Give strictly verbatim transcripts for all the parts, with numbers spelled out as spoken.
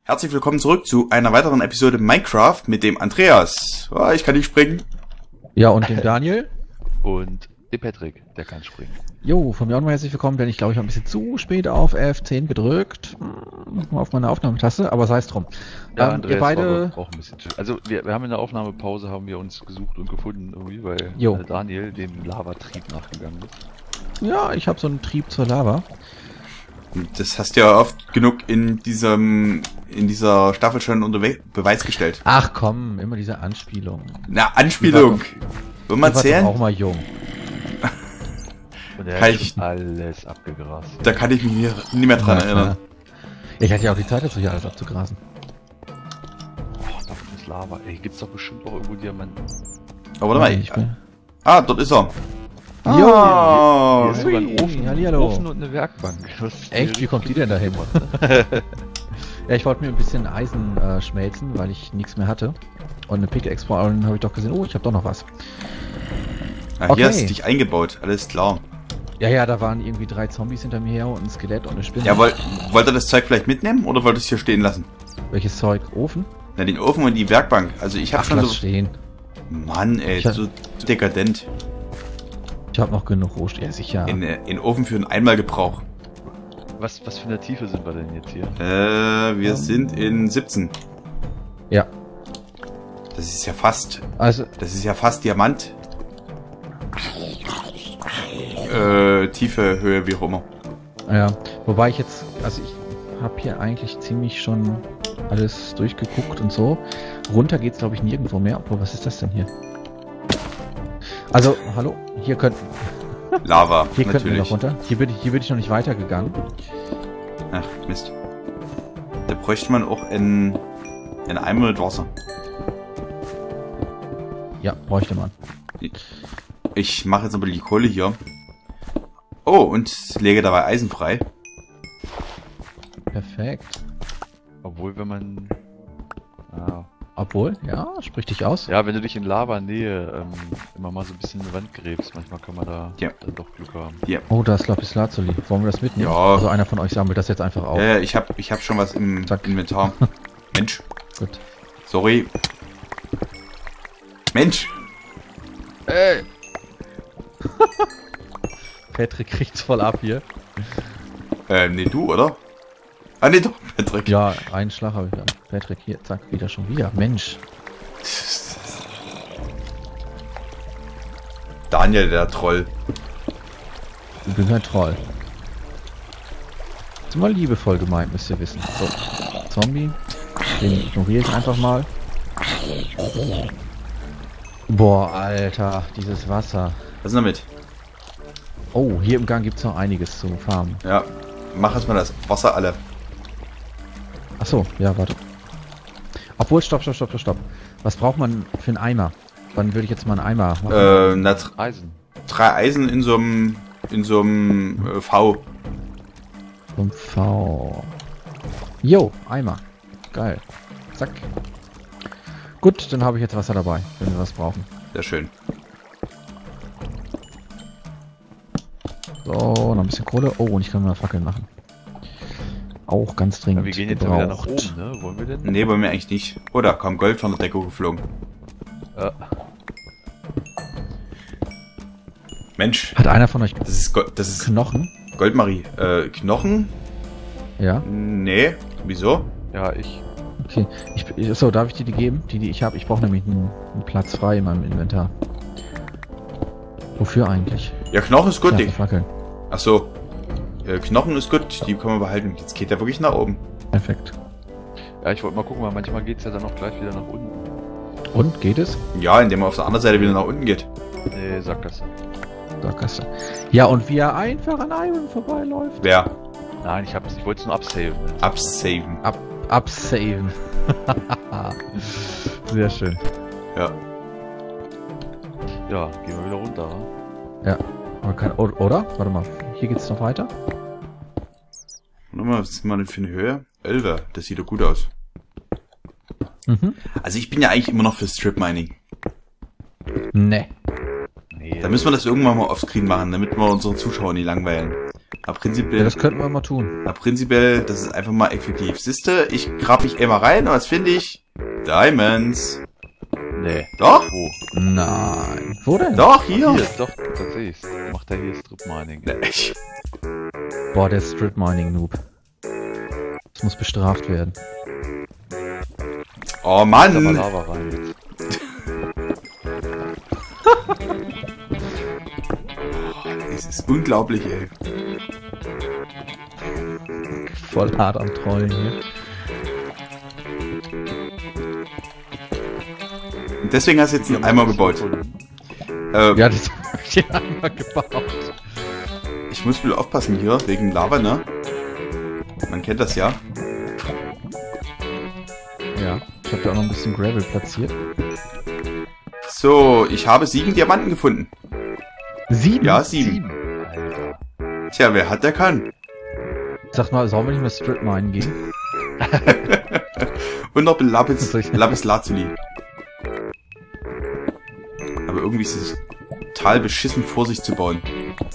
Herzlich willkommen zurück zu einer weiteren Episode Minecraft mit dem Andreas. Oh, ich kann nicht springen. Ja, und dem Daniel. Und dem Patrick, der kann springen. Jo, von mir auch nochmal herzlich willkommen, denn ich glaube, ich habe ein bisschen zu spät auf F zehn gedrückt. Auf meine Aufnahmetaste, aber sei es drum. Ja, ähm, Andreas ihr beide... war auch ein bisschen. Also wir, wir haben in der Aufnahmepause haben wir uns gesucht und gefunden irgendwie, weil Jo. äh, Daniel dem Lavatrieb nachgegangen ist. Ja, ich habe so einen Trieb zur Lava. Das hast du ja oft genug in diesem in dieser Staffel schon unter Beweis gestellt. Ach komm, immer diese Anspielung. Na, Anspielung. Will man Ich war zählen? auch mal jung. Und er Kann hat ich- schon alles abgegrast. Da kann ich mich nie, nie mehr dran Ja, erinnern. klar. Ich hatte ja auch die Zeit dazu, hier alles abzugrasen. Oh, da ist Lava. Ey, gibt's doch bestimmt auch irgendwo Diamanten. Aber warte mal. Ich bin... Ah, dort ist er. Ah, Ah, Hier ist sogar ein hui, Ofen, hallihallo. Ofen und eine Werkbank. Das ist Echt? Wie kommt die denn dahin? Ja, ich wollte mir ein bisschen Eisen äh, schmelzen, weil ich nichts mehr hatte. Und eine Pickaxe vor allem habe ich doch gesehen, oh, ich habe doch noch was. Ah, Okay. hier hast du dich eingebaut. Alles klar. Ja, ja, da waren irgendwie drei Zombies hinter mir her und ein Skelett und eine Spinne. Ja, wollt, wollt ihr das Zeug vielleicht mitnehmen oder wollt ihr es hier stehen lassen? Welches Zeug? Ofen? Na, den Ofen und die Werkbank. Also ich habe Ach, schon lass so... stehen. Mann, ey, Ich hab- so dekadent. Ich habe noch genug Rohstoff. Ja, sicher. In, äh, in Ofen für einen Einmalgebrauch. Was, was für eine Tiefe sind wir denn jetzt hier? Äh, wir sind in siebzehn. Ja, Das ist ja fast... also, Das ist ja fast Diamant. Äh, Tiefe, Höhe, wie auch immer. ja. Wobei ich jetzt, also ich habe hier eigentlich ziemlich schon alles durchgeguckt und so. Runter geht's glaube ich nirgendwo mehr. Obwohl, was ist das denn hier? Also, hallo? Hier könnten, Lava, hier könnten wir natürlich. noch runter. Hier bin ich, hier bin ich noch nicht weitergegangen. Ach, Mist. Da bräuchte man auch ein, ein Eimer mit Wasser. Ja, bräuchte man. Ich mache jetzt aber die Kohle hier. Oh, und lege dabei Eisen frei. Perfekt. Obwohl, wenn man... Ah. Obwohl, ja, sprich dich aus. Ja, wenn du dich in Lava-Nähe ähm, immer mal so ein bisschen in die Wand gräbst, manchmal kann man da Ja. dann doch Glück haben. Oh, da ist Lapis Lazuli. Wollen wir das mitnehmen? Ja. Also einer von euch sammelt das jetzt einfach auf. Ja, ja, ich hab, ich hab schon was im Zack. Inventar. Mensch, Gut. sorry. Mensch! Ey! Patrick kriegt's voll ab hier. Äh, nee, du, oder? Ah, nee, doch, Patrick. Ja, einen Schlag habe ich dann. Patrick, hier, zack, wieder schon wieder. Mensch. Daniel, der Troll. Ich bin kein Troll. Ist immer liebevoll gemeint, müsst ihr wissen. So, Zombie. Den ignoriere ich einfach mal. Boah, Alter, dieses Wasser. Was ist denn damit? Oh, hier im Gang gibt's noch einiges zu farmen. Ja, mach erstmal das Wasser alle. Achso, ja, warte. Obwohl, stopp, stopp, stopp, stopp, stopp. Was braucht man für einen Eimer? Wann würde ich jetzt mal einen Eimer machen? Äh, na, dr- Eisen. drei Eisen in so einem, in so einem äh, V. Um V. Jo, Eimer. Geil. Zack. Gut, dann habe ich jetzt Wasser dabei, wenn wir was brauchen. Sehr schön. So, noch ein bisschen Kohle. Oh, und ich kann mal Fackeln machen. Auch ganz Ja, dringend wir gehen jetzt ja wieder nach gebraucht. oben, ne? Wollen wir denn? Nee, wollen wir eigentlich nicht. Oh, da kam Gold von der Decke geflogen. Ja. Mensch, Hat einer von euch das ist, Go das ist Knochen? Goldmarie. Äh, Knochen? Ja. Nee. Wieso? Ja, ich. Okay. Ich, ich, so, darf ich dir die geben? Die, die ich habe. Ich brauche nämlich einen, einen Platz frei in meinem Inventar. Wofür eigentlich? Ja, Knochen ist gut, Ja, Dick. für Fackeln. Ach so. Äh, Knochen ist gut, die können wir behalten. Jetzt geht er wirklich nach oben. Perfekt. Ja, ich wollte mal gucken, weil manchmal geht's ja dann auch gleich wieder nach unten. Und, geht es? Ja, indem er auf der anderen Seite wieder nach unten geht. Nee, sag das. Da, Kasse. Ja, und wie er einfach an Iron vorbeiläuft. Wer? Nein, ich hab's, ich wollte es nur absaven. Absaven. Ab, absaven. Sehr schön. Ja. Ja, gehen wir wieder runter. wa? Ja. Aber kein, o- oder? Warte mal. Hier geht's noch weiter. Warte mal, was ist mal denn für eine Höhe? Elfer, das sieht doch gut aus. Mhm. Also ich bin ja eigentlich immer noch für Strip Mining. Ne. Nee, Da müssen wir das irgendwann mal offscreen machen, damit wir unseren Zuschauern nicht langweilen. Aber prinzipiell, Ja, das könnten wir mal tun. aber prinzipiell, das ist einfach mal effektiv. Siehste, ich grab mich immer rein und was finde ich? Diamonds. Nee. Doch? Wo? Nein. Wo denn? Doch, hier. Hier, doch, da sehe ich's. Macht er hier Strip Mining. Ne, ich- Boah, der Strip Mining Noob. Das muss bestraft werden. Oh Da war Mann. Lava rein jetzt. Es ist unglaublich, ey. Voll hart am Trollen hier. Und deswegen hast du jetzt einen Eimer gebaut. Äh, Ja, das hab ich hier einmal gebaut. Ich muss wieder aufpassen hier, wegen Lava, ne? Man kennt das ja. Ja, ich habe da auch noch ein bisschen Gravel platziert. So, ich habe sieben Diamanten gefunden. Sieben? Ja, sieben. Alter. Tja, wer hat, der kann. Sag mal, sollen wir nicht mehr Strip Minen gehen? Und noch Lapis, Soll ich- Lapis Lazuli. Aber irgendwie ist es total beschissen, vor sich zu bauen.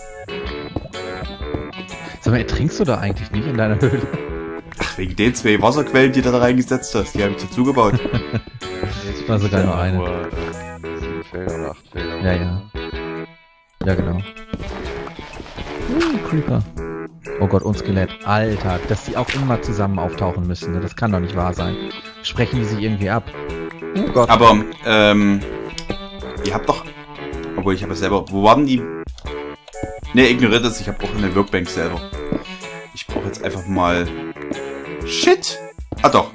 Sag mal, ertrinkst du da eigentlich nicht in deiner Höhle? Ach, wegen den zwei Wasserquellen, die du da reingesetzt hast, die habe ich dazu gebaut. Jetzt war sogar nur eine. Nur, ähm, sieben Felder oder acht Felder. Ja, ja. Ja, genau. Uh, Creeper. Oh Gott, und Skelett. Alter, dass die auch immer zusammen auftauchen müssen. Ne? Das kann doch nicht wahr sein. Sprechen die sich irgendwie ab? Oh Gott. Aber, ähm, ihr habt doch, obwohl ich habe es selber, wo waren die? Ne, ignoriert das, ich habe auch eine Workbank selber. Ich brauche jetzt einfach mal, shit! Ah doch.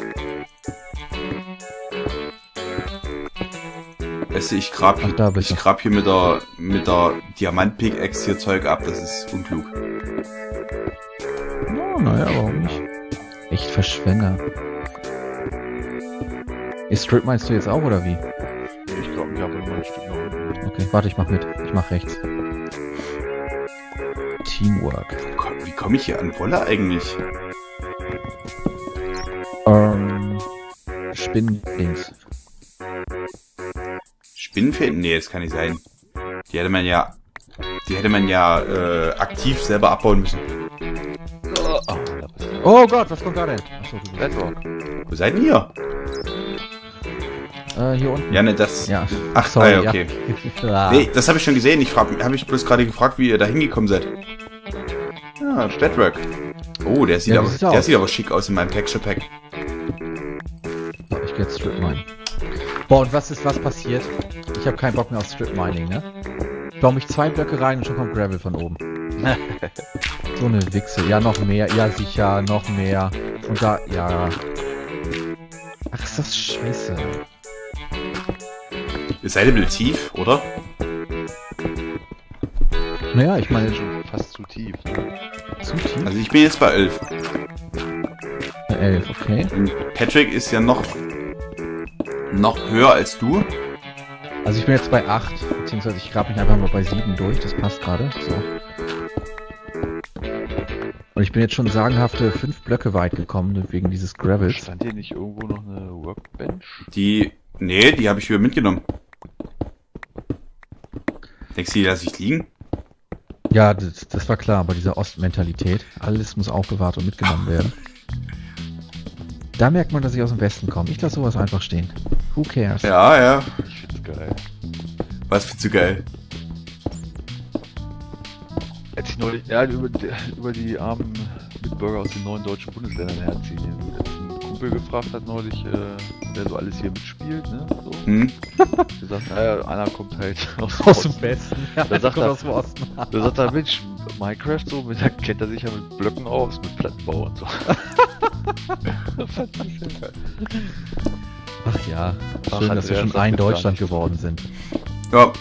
Weißt du, ich grab, Ach, da bist ich du. grab hier mit der, mit der Diamant-Pickaxe hier Zeug ab, das ist unklug. Oh, naja, warum nicht? Echt Verschwender. Ist Strip meinst du jetzt auch, oder wie? Ich glaube, ich habe immer ein Stück nach unten. Okay, warte, ich mach mit. Ich mach rechts. Teamwork. Komm, wie komme ich hier an Wolle eigentlich? Ähm, Spinnendings. Spinnenfäden? Nee, das kann nicht sein. Die hätte man ja, die hätte man ja äh, aktiv selber abbauen müssen. Oh, oh, da bist du. Oh Gott, was kommt da denn? Achso, du bist. Bedrock. Wo seid ihr hier? Äh, hier unten. Ja, ne, das. Ja. Ach, Sorry, ah, ja, okay. Ja. Ah. Nee, das habe ich schon gesehen. Ich frag, habe ich bloß gerade gefragt, wie ihr da hingekommen seid. Ja, Stadtwork. Oh, der sieht Ja, aber, wie sieht's der aus? sieht aber schick aus in meinem Texture Pack. So, ich geh jetzt Strip Mine. Boah, und was ist was passiert? Ich habe keinen Bock mehr auf Strip Mining, ne? Baue mich zwei Blöcke rein und schon kommt Gravel von oben. So eine Wichse. Ja, noch mehr. Ja, sicher, noch mehr. Und da, ja. Ach, ist das scheiße. Ihr seid ein bisschen tief, oder? Naja, ich meine, Schon fast zu tief. Ne? zu tief. Also ich bin jetzt bei elf. elf, okay. Und Patrick ist ja noch noch höher als du. Also ich bin jetzt bei acht, beziehungsweise ich grab mich einfach mal bei sieben durch, das passt gerade. So. Und ich bin jetzt schon sagenhafte fünf Blöcke weit gekommen, wegen dieses Gravels. Stand hier nicht irgendwo noch eine Workbench? Die, nee, die habe ich wieder mitgenommen. Denkst du, die lasse ich liegen? Ja, das, das war klar, aber diese Ostmentalität, alles muss aufbewahrt und mitgenommen werden. Da merkt man, dass ich aus dem Westen komme. Ich lasse sowas einfach stehen. Who cares? Ja, ja. Ich find's geil. Was findest du geil? Als ich neulich, ja, über, die- über die armen Mitbürger aus den neuen deutschen Bundesländern herziehen. Hier. Du, als ein Kumpel gefragt hat neulich, äh, wer so alles hier mitspielt, ne? So. Hm? gesagt, naja, einer kommt halt aus, Aus dem Westen. Ja, Da sagt kommt er- aus dem Osten. Da sagt er, Mensch, Minecraft so, da kennt er sich ja mit Blöcken aus, mit Plattenbau und so. Fand ich sehr geil. Ach ja, Ach, schön, dass wir Andreas, schon das ein gibt's gar Deutschland nicht. geworden sind. Ja,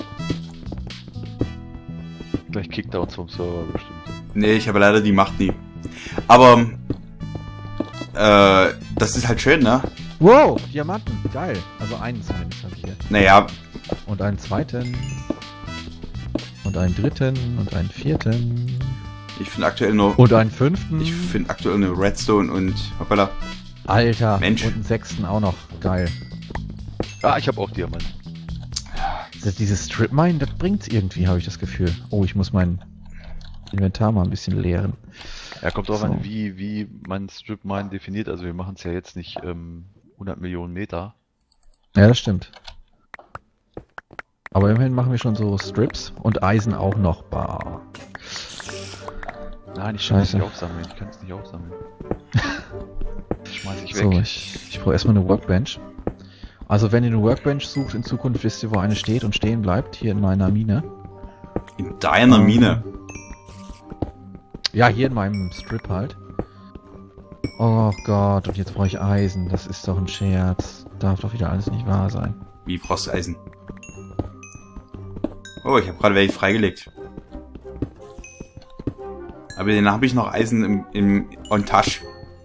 Gleich kickt er uns vom Server bestimmt. nee, ich habe leider die Macht nie. Aber, äh, das ist halt schön, ne? Wow, Diamanten, geil. Also einen zumindest habe ich hier. Naja, Und einen zweiten. Und einen dritten. Und einen vierten. ich finde aktuell nur, Und einen fünften. ich finde aktuell nur Redstone und, hoppala, Alter. Mensch. Und einen sechsten auch noch. Geil. Ah, ich habe auch Diamant. Das, dieses Strip Mine, das bringt's irgendwie, habe ich das Gefühl. Oh, ich muss meinen Inventar mal ein bisschen leeren. Ja, kommt drauf So. an, wie, wie man Strip Mine definiert. Also wir machen es ja jetzt nicht ähm, hundert Millionen Meter. Ja, das stimmt. Aber immerhin machen wir schon so Strips und Eisen auch noch. Bah. Nein, ich kann es Scheiße. nicht aufsammeln. Ich kann es nicht aufsammeln. Schmeiß ich weg. So, ich, ich brauche erstmal eine Workbench. Also wenn ihr eine Workbench sucht in Zukunft, wisst ihr, wo eine steht und stehen bleibt, hier in meiner Mine. In deiner Ähm, Mine. Ja, hier in meinem Strip halt. Oh Gott, und jetzt brauche ich Eisen. Das ist doch ein Scherz. Darf doch wieder alles nicht wahr sein. Wie brauchst du Eisen? Oh, ich habe gerade welche freigelegt. Aber dann habe ich noch Eisen im, im on Tasch.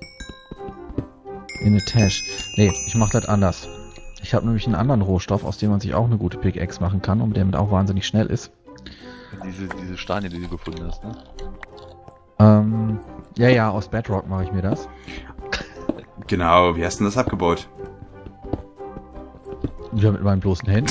In eine Tash. Nee, ich mache das anders. Ich habe nämlich einen anderen Rohstoff, aus dem man sich auch eine gute Pickaxe machen kann und der mit auch wahnsinnig schnell ist. Diese, diese Steine, die du gefunden hast, ne? Ähm, ja, ja, aus Bedrock mache ich mir das. Genau, wie hast du denn das abgebaut? Ja, mit meinen bloßen Händen.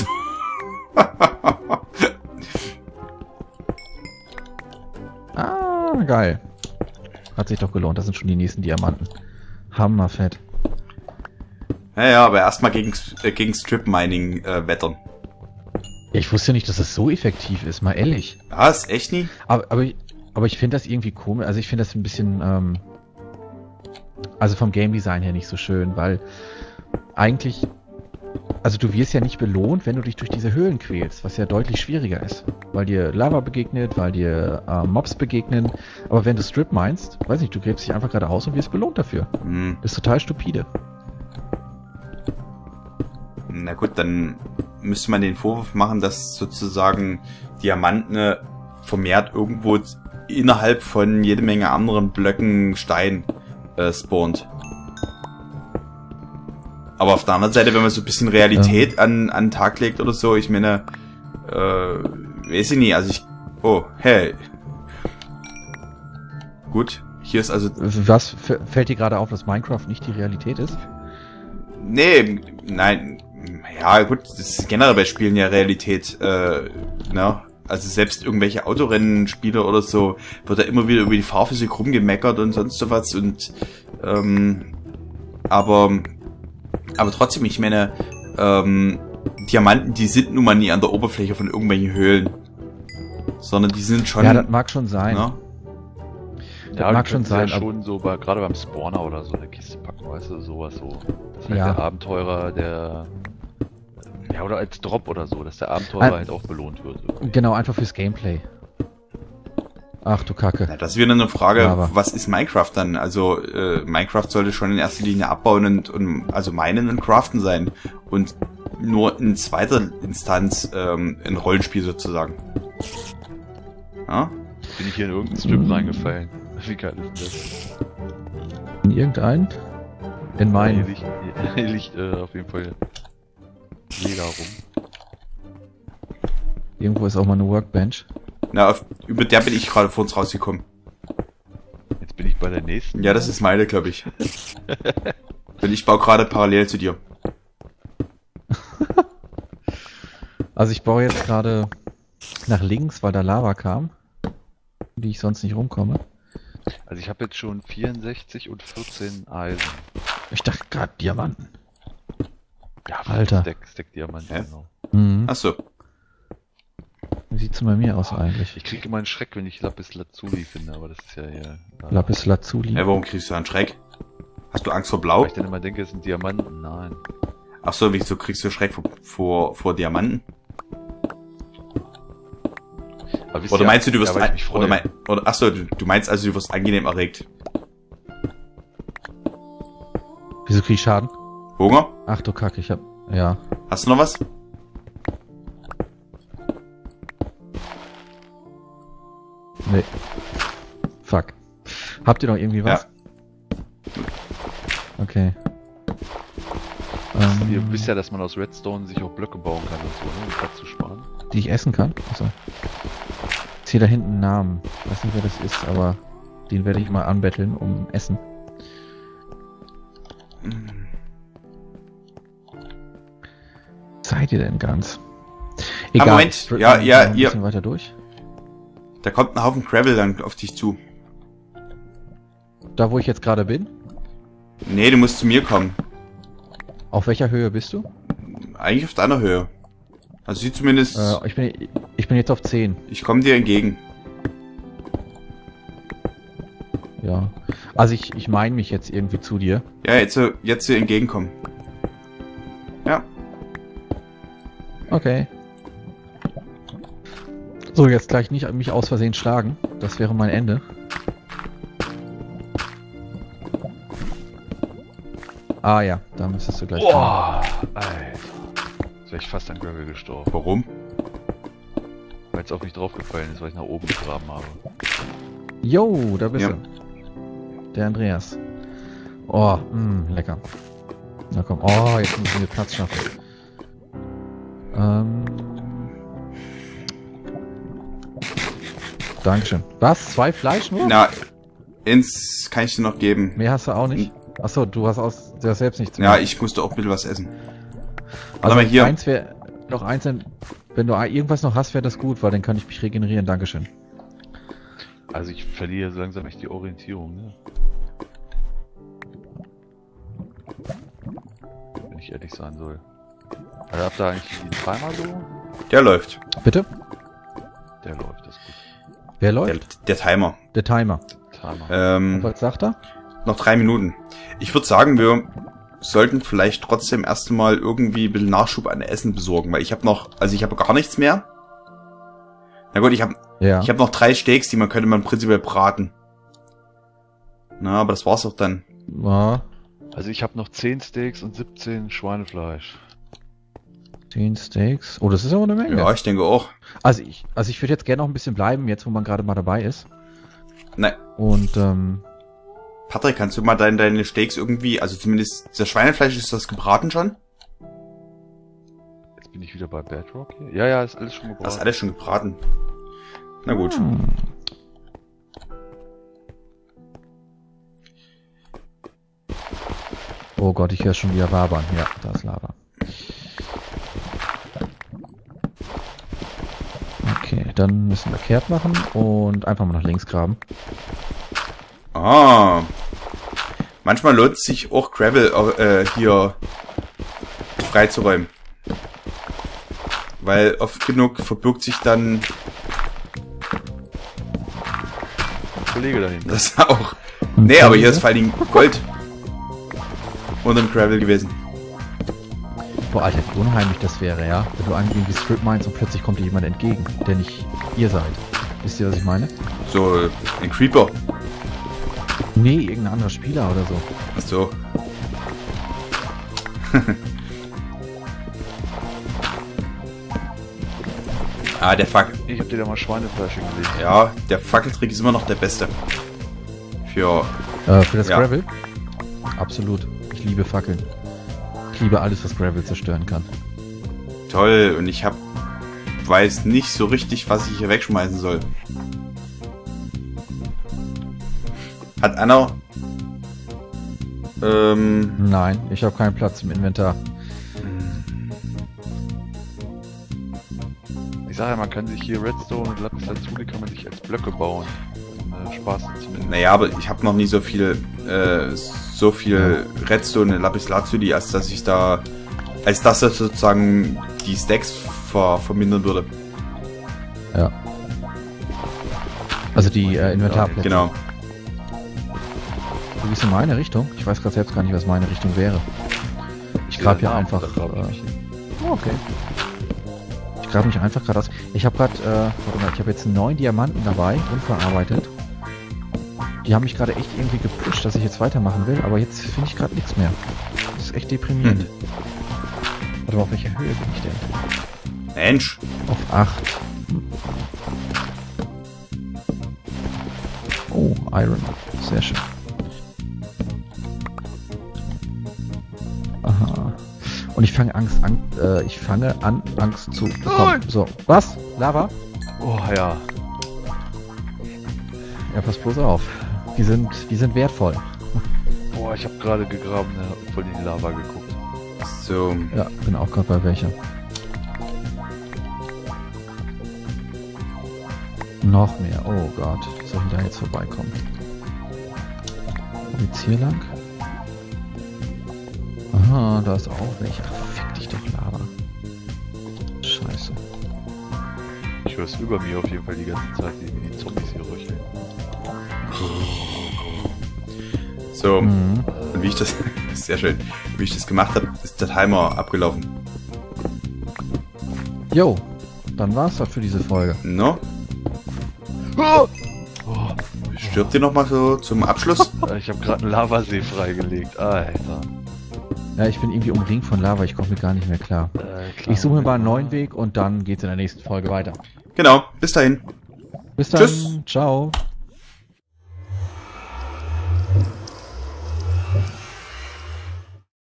Ah, geil. Hat sich doch gelohnt, das sind schon die nächsten Diamanten. Hammerfett. Ja, ja, aber erstmal gegen, äh, gegen Strip Mining äh, wettern. Ich wusste nicht, dass das so effektiv ist, mal ehrlich. Was? Echt nie? Aber, aber, ich- aber ich finde das irgendwie komisch. Also ich finde das ein bisschen, ähm, also vom Game Design her nicht so schön, weil eigentlich, also du wirst ja nicht belohnt, wenn du dich durch diese Höhlen quälst, was ja deutlich schwieriger ist. Weil dir Lava begegnet, weil dir äh, Mobs begegnen. Aber wenn du Strip meinst, weiß nicht, du gräbst dich einfach geradeaus und wirst belohnt dafür. Hm. Das ist total stupide. Na gut, dann müsste man den Vorwurf machen, dass sozusagen Diamanten vermehrt irgendwo innerhalb von jede Menge anderen Blöcken Stein äh, spawnt. Aber auf der anderen Seite, wenn man so ein bisschen Realität an, an den Tag legt oder so, ich meine, äh, weiß ich nicht, also ich, oh, hey. Gut, hier ist also, Was f- fällt dir gerade auf, dass Minecraft nicht die Realität ist? nee, nein, ja gut, das ist generell bei Spielen ja Realität, äh, ne? Also selbst irgendwelche Autorennenspiele oder so, wird da immer wieder über die Fahrphysik rumgemeckert und sonst sowas und, ähm, aber, aber trotzdem, ich meine, ähm, Diamanten, die sind nun mal nie an der Oberfläche von irgendwelchen Höhlen, sondern die sind schon, Ja, das mag schon sein. ne? Das mag du schon könntest ja sein, aber- schon so bei, gerade beim Spawner oder so eine Kiste packen, weißt du, sowas so. Dass halt Ja. der Abenteurer, der, ja, oder als Drop oder so, dass der Abenteurer Ah. halt auch belohnt wird. irgendwie. Genau, einfach fürs Gameplay. Ach du Kacke. Ja, das ist wieder eine Frage, Ja, aber- was ist Minecraft dann? Also äh, Minecraft sollte schon in erster Linie abbauen und, und also minen und craften sein und nur in zweiter Instanz ähm, ein Rollenspiel sozusagen. Ja? Bin ich hier in irgendeinen Strip reingefallen. Wie geil ist denn das? In irgendeinen? In Hier meinen. liegt, hier liegt äh, auf jeden Fall Leder rum. Irgendwo ist auch mal eine Workbench. Na, auf, über der bin ich gerade vor uns rausgekommen. Jetzt bin ich bei der nächsten. Ja, das ist meine, glaube ich. Denn ich baue gerade parallel zu dir. Also ich baue jetzt gerade nach links, weil da Lava kam, die ich sonst nicht rumkomme. Also ich habe jetzt schon vierundsechzig und vierzehn Eisen. Ich dachte gerade Diamanten. Ja, Alter. Stack, Stack Diamanten, Hä? genau. Mhm. Ach so. Wie sieht's denn bei mir aus eigentlich? Ich kriege immer einen Schreck, wenn ich Lapis Lazuli finde, aber das ist ja hier... äh, Lapis Lazuli. Ja, warum kriegst du einen Schreck? Hast du Angst vor Weil Blau? ich dann immer denke, es sind Diamanten. Nein. Ach so, wieso kriegst du Schreck vor, vor, vor Diamanten? Aber wisst Oder ihr- meinst du, du wirst ja, weil ich ein, mich oder, freue. mein, oder ach so, du, du meinst also, du wirst angenehm erregt. Wieso krieg ich Schaden? Hunger? Ach du Kacke, ich hab... Ja. Hast du noch was? Nee. Fuck. Habt ihr noch irgendwie was? Okay. Ähm, Ihr wisst ja, dass man aus Redstone sich auch Blöcke bauen kann und so, ne? Um Platz zu sparen. die ich essen kann? Achso. Ich sehe da hinten einen Namen. Ich weiß nicht, wer das ist, aber den werde ich mal anbetteln um Essen. Seid ihr denn ganz? Ah, Moment. Strip Ja, mal ja, ein ihr- bisschen weiter durch. Da kommt ein Haufen Gravel dann auf dich zu. Da, wo ich jetzt gerade bin? Nee, du musst zu mir kommen. Auf welcher Höhe bist du? Eigentlich auf deiner Höhe. Also sieht zumindest... Äh, ich bin, ich bin jetzt auf zehn. Ich komme dir entgegen. Ja. Also ich, ich meine mich jetzt irgendwie zu dir. Ja, jetzt, äh, jetzt dir entgegenkommen. Ja. Okay. So, jetzt gleich nicht mich aus Versehen schlagen. Das wäre mein Ende. Ah ja, da müsstest du gleich... Boah, Alter. Jetzt wäre ich fast an Gravel gestorben. Warum? Weil es auf mich draufgefallen ist, weil ich nach oben gegraben habe. Jo, da bist Ja. du. Der Andreas. Oh, mh, lecker. Na komm. Oh, jetzt müssen wir Platz schaffen. Ähm... Dankeschön. Was? Zwei Fleisch nur? Na, ins kann ich dir noch geben. Mehr hast du auch nicht? Achso, du hast aus, du hast selbst nichts mehr. Ja, ich musste auch ein bisschen was essen. also mal hier. eins wäre, noch eins, wenn du irgendwas noch hast, wäre das gut, weil dann kann ich mich regenerieren. Dankeschön. Also ich verliere so langsam echt die Orientierung, ne? Wenn ich ehrlich sein soll. Also habt ihr eigentlich den Timer so? Der läuft. Bitte? Der läuft, das ist gut. Wer Der, läuft? der Timer. Der Timer. Timer. Ähm, Was sagt er? noch drei Minuten. Ich würde sagen, wir sollten vielleicht trotzdem erst mal irgendwie ein bisschen Nachschub an Essen besorgen, weil ich habe noch, also ich habe gar nichts mehr. Na gut, ich habe Ja. ich habe noch drei Steaks, die man könnte man prinzipiell braten. Na, aber das war's auch dann. ja. Also ich habe noch zehn Steaks und siebzehn Schweinefleisch. zehn Steaks. Oh, das ist aber eine Menge. Ja, ich denke auch. Also ich, also ich würde jetzt gerne noch ein bisschen bleiben, jetzt wo man gerade mal dabei ist. Nein. Und ähm, Patrick, kannst du mal deine, deine Steaks irgendwie, also zumindest das Schweinefleisch, ist das gebraten schon? Jetzt bin ich wieder bei Bedrock hier. Ja, ja, ist alles schon gebraten. Das ist alles schon gebraten. Na gut. hm. Oh Gott, ich höre schon wieder wabern. Ja, da ist Lava. Okay, dann müssen wir kehrt machen und einfach mal nach links graben. Ah. Manchmal lohnt es sich auch Gravel äh, hier freizuräumen. Weil oft genug verbirgt sich dann Kollege dahinter. das auch. Nee, aber hier ist vor allen Dingen Gold unter dem Gravel gewesen. Boah, Alter, wie unheimlich das wäre, ja? Wenn du irgendwie Strip meinst und plötzlich kommt dir jemand entgegen, der nicht ihr seid. Wisst ihr, was ich meine? So, ein Creeper. Nee, irgendein anderer Spieler oder so. Ach so. ah, der Fackel. Ich hab dir da mal Schweinefleisch hingelegt. Ja, der Fackeltrick ist immer noch der beste. Für... Äh, für das Ja. Gravel? Absolut. Ich liebe Fackeln. Ich liebe alles, was Gravel zerstören kann. Toll, und ich hab... weiß nicht so richtig, was ich hier wegschmeißen soll. Hat einer... Ähm... Nein, ich habe keinen Platz im Inventar. Ich sag ja, man kann sich hier Redstone und Lapis Lazuli kann man sich als Blöcke bauen. Dann, äh, Spaß zumindest. Naja, aber ich habe noch nie so viel... Äh, so viel Redstone und Lapis Lazuli, als dass ich da... als dass das sozusagen die Stacks ver vermindern würde. Ja. Also die äh, Inventarplätze. Genau. Du gehst in meine Richtung? Ich weiß gerade selbst gar nicht, was meine Richtung wäre. Ich grab hier Ja, einfach... da grab ich Äh, mich hin. oh, okay. Ich grab mich einfach gerade aus. Ich habe gerade... Äh, warte mal, ich habe jetzt neun Diamanten dabei, unverarbeitet. Die haben mich gerade echt irgendwie gepusht, dass ich jetzt weitermachen will, aber jetzt finde ich gerade nichts mehr. Das ist echt deprimierend. Hm. Warte mal, auf welcher Höhe bin ich denn? Mensch. Auf acht. Oh, Iron. Sehr schön. Aha. Und ich fange Angst an, äh, ich fange an, Angst zu bekommen. So. Was? Lava? Oh ja. Ja, pass bloß auf. Die sind, die sind wertvoll. Boah, ich habe gerade gegraben, ne, hab voll in die Lava geguckt. So. Ja, bin auch gerade bei welcher. Noch mehr. Oh Gott. Soll ich da jetzt vorbeikommen? Jetzt hier lang? Aha, da ist auch welche. Ach, fick dich doch, Lava. Scheiße. Ich höre es über mir auf jeden Fall die ganze Zeit, wie mir die Zombies hier röcheln. So, Mhm. und wie ich das, sehr schön, wie ich das gemacht habe, ist der Timer abgelaufen. Jo, dann war's das für diese Folge. No? Oh! Stirbt ihr nochmal so zum Abschluss? Ich habe gerade einen Lavasee freigelegt. Alter. Ja, ich bin irgendwie umringt von Lava, ich komme mir gar nicht mehr klar. Äh, klar. Ich suche mir mal einen neuen Weg und dann geht's in der nächsten Folge weiter. Genau, bis dahin. Bis dann. Tschüss. Ciao.